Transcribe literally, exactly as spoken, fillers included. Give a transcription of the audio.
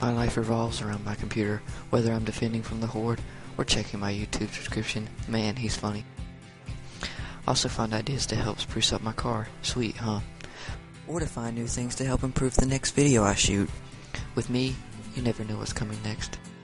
My life revolves around my computer, whether I'm defending from the horde or checking my YouTube subscription. Man, he's funny. Also find ideas to help spruce up my car. Sweet, huh? Or to find new things to help improve the next video I shoot. With me, you never know what's coming next.